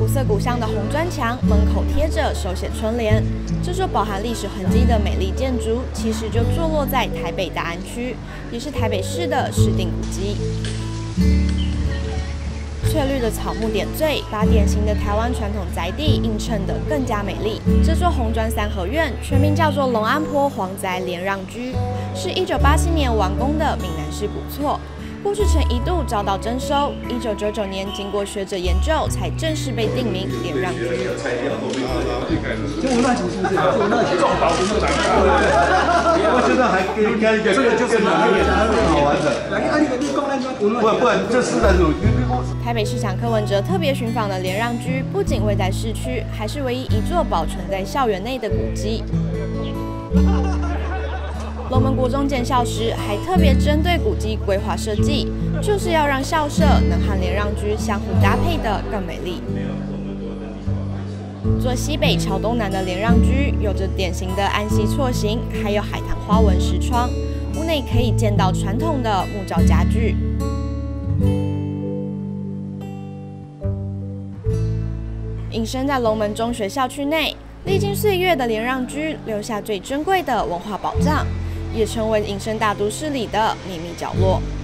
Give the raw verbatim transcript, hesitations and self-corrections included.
色古香的红砖墙，门口贴着手写春联。这座饱含历史痕迹的美丽建筑，其实就坐落在台北大安区，也是台北市的市定古迹。翠绿的草木点缀，把典型的台湾传统宅地映衬得更加美丽。这座红砖三合院全名叫做龙安坡皇宅连让居，是一九八七年完工的闽南式古厝。 过去曾一度遭到征收，一九九九年经过学者研究，才正式被定名连让居。 就无那情是不是？就无那情，重保无那情。我现在还给你开一个，这个就是哪里更好完整。不不然这是那种。 台北市长柯文哲特别寻访的连让居，不仅位在市区，还是唯一一座保存在校园内的古迹。 龙门国中建校时，还特别针对古迹规划设计，就是要让校舍能和连让居相互搭配的更美丽。坐西北朝东南的连让居，有着典型的安息错形，还有海棠花纹实窗，屋内可以见到传统的木造家具。隐身在龙门中学校区内，历经岁月的连让居留下最珍贵的文化宝藏。 也成为隐身大都市里的秘密角落。